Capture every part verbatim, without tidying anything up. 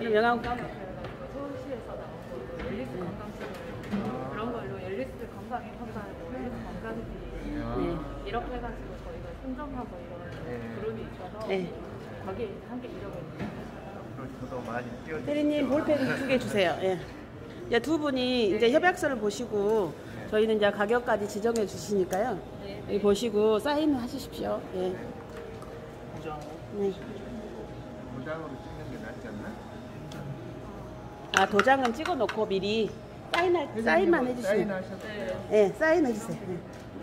그럼 영양 서울시에서 나온 거 웰리스 건강식으로 그런 걸로 웰리스 건강에 판단 웰리스 건강지 네. 이렇게 해가지고 저희가 선정하고 이런 그룹이 있어서 네. 거기에 함께 이러고 있는 저도 많이 뛰어. 대리님 볼펜 두 개 주세요. 예. 이제 두 분이 이제 협약서를 보시고 저희는 이제 가격까지 지정해 주시니까요. 네. 여기 보시고 사인 하십시오. 예. 도장. 네. 도장으로 찍는 게 낫지 않나? 아 도장은 찍어 놓고 미리 사인할 사인만 해주시면. 사인하셔도 돼요. 예, 사인해 주세요. 예.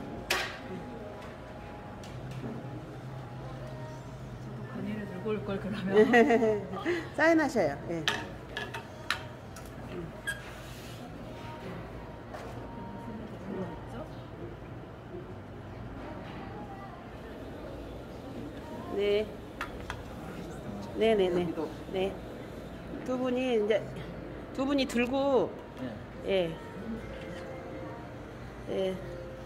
건의를 들고 올 걸 그러면 사인하셔요. 예. 네. 네네네. 네. 두 분이 이제 두 분이 들고 예. 예.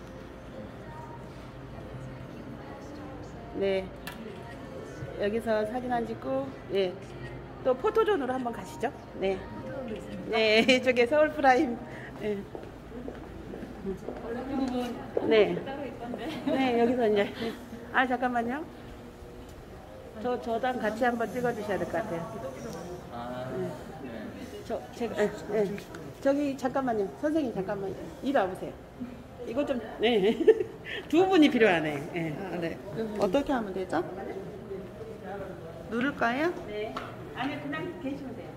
네. 여기서 사진 한 찍고 예. 또 포토존으로 한번 가시죠. 네. 네, 이쪽에 서울 프라임. 예. 네. 네, 여기서 이제 아 잠깐만요. 저 저랑 같이 한번 찍어 주셔야 될 것 같아요. 아, 네. 네. 저 제가 예, 예. 저기 잠깐만요. 선생님 잠깐만 이리 와보세요. 이거 좀 네. 두 분이 필요하네. 예. 아, 네. 어떻게 하면 되죠? 누를까요? 네. 아니 그냥 계시면 돼요.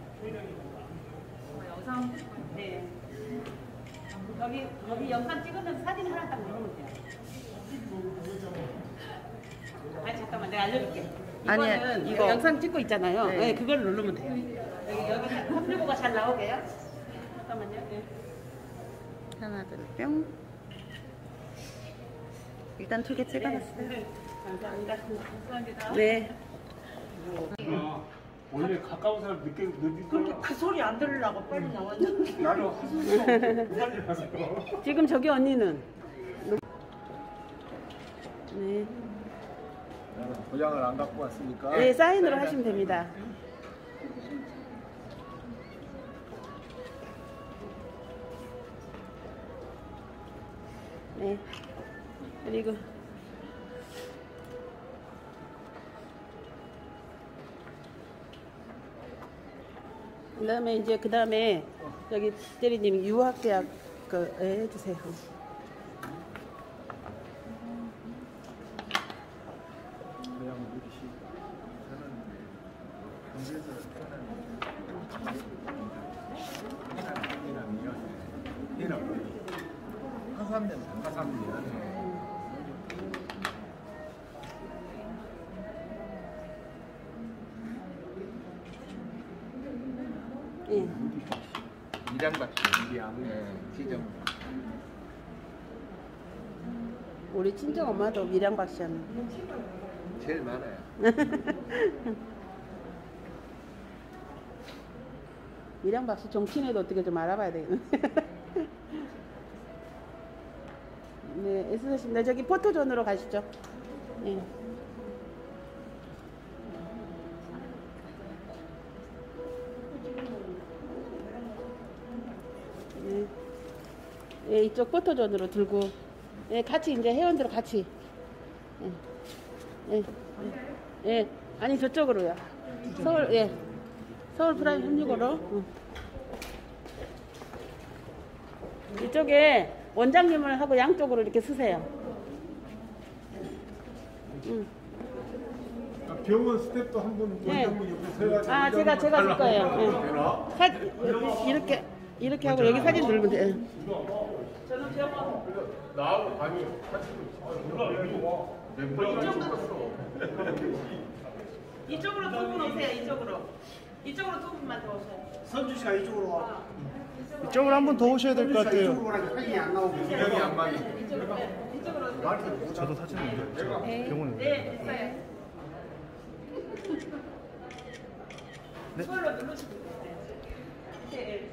영상 네. 여기 여기 영상 찍으면 사진 하나 딱 누르면 돼요. 아 잠깐만 내가 알려줄게. 아니, 이거는 이거. 영상 찍고 있잖아요. 네. 네. 그걸 누르면 돼요. 여기 여기 삼십오가 잘 나오게요. 잠깐만요. 네. 하나, 둘, 뿅. 일단 두 개 찍어놨어요. 네. 감사합니다. 감사합니다. 네. 원래 가까운 사람 늦게 늦게 그렇게 그 소리 안 들으려고 빨리 나왔는데. 나는 하수도 빨리 가서 지금 저기 언니는 네. 나는 도장을 안 갖고 왔으니까. 네, 사인으로 하시면 됩니다. 네. 그리고 그다음에 이제 그다음에 여기 대리님 유학계약 그 예, 해주세요. 그냥 누리시. 저는 경제에서 태어난 이남이요. 화삼년 화삼년. 예. 밀양받기 밀양. 네, 지정. 우리 친정 엄마도 밀양박 씨 하는. 제일 많아요. 밀양박 씨 정치인에도 어떻게 좀 알아봐야 되겠네. 네, 애쓰셨습니다. 저기 포토존으로 가시죠. 네. 네. 예, 이쪽 포토존으로 들고, 예, 같이 이제 회원들 같이. 예, 예, 예, 예. 아니 저쪽으로요. 서울, 예, 서울 프라임 삼십오로. 응. 이쪽에 원장님을 하고 양쪽으로 이렇게 쓰세요. 응. 병원 스텝도 한분 네. 원장분 옆에 서가지고 아, 제가 제가 쓸 거예요. 되나? 예. 사, 이렇게 이렇게 하고 여기 사진 누르면 돼요. 저는 병원. 나하고 다니 같이 몰라 여기 와. 멤버가 찍었어. 이쪽으로 두 분 오세요. 이쪽으로. 이쪽으로 두 분만 더 오세요. 선주 씨가 이쪽으로 와. 이쪽으로 한 분 더 오셔야 될 것 같아요. 이쪽으로 오라니까 사진이 안 나오고. 여기 안 맞이. 이쪽으로. 네, 이쪽으로. 저도 사진을 네. 병원에 네, 됐어요. 네. 이걸로 누르시면 돼요. 네.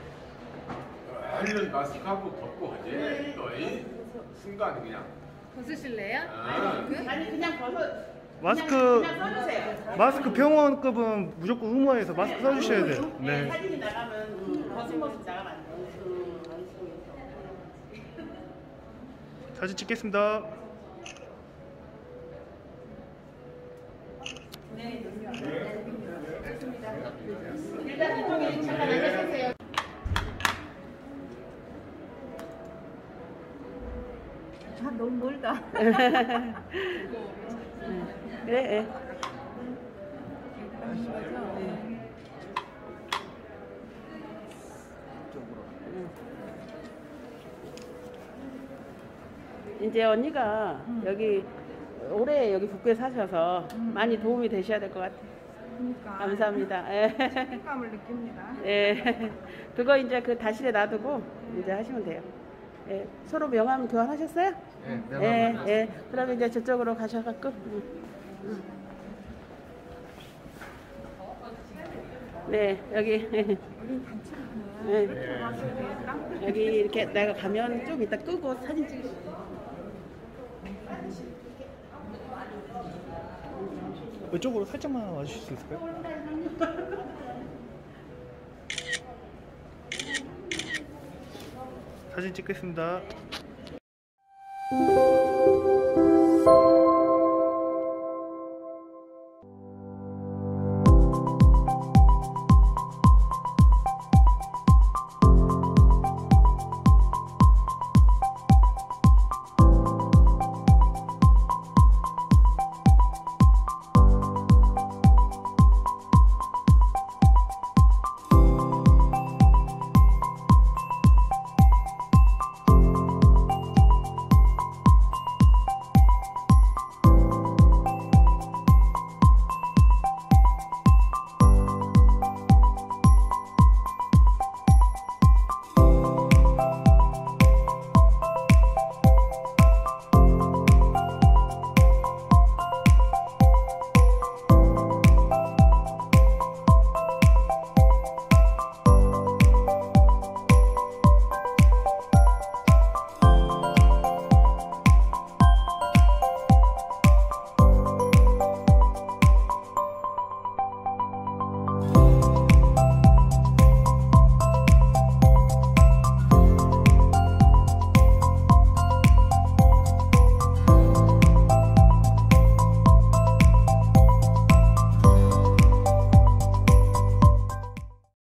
완전 마스크하고 덮고 하지. 또 이 순간 그냥. 벗으실래요? 아. 그? 아니 그냥 벗어. 마스크 그냥 써주세요. 마스크 병원급은 무조건 의무화해서 마스크 써주셔야 돼요. 네, 네. 사진이 나가면 음, 벗은 모습 나가면 안 돼요. 음, 사진 찍겠습니다. 일단 이쪽에 잠깐 앉아주세요. 아, 너무 멀다. 그래, 예. 이제 언니가 여기 올해 여기 북구에 사셔서 많이 도움이 되셔야 될 것 같아요. 그러니까 감사합니다. 예. 책임감을 느낍니다. 예. 그거 이제 그 다실에 놔두고 이제 하시면 돼요. 예. 서로 명함 교환하셨어요? 네, 예, 예. 그러면 이제 저쪽으로 가셔갖고. 음. 음. 네, 여기. 예. 여기 이렇게 내가 가면 좀 이따 끄고 사진 찍으시죠. 이쪽으로 살짝만 와주실 수 있을까요? 사진 찍겠습니다.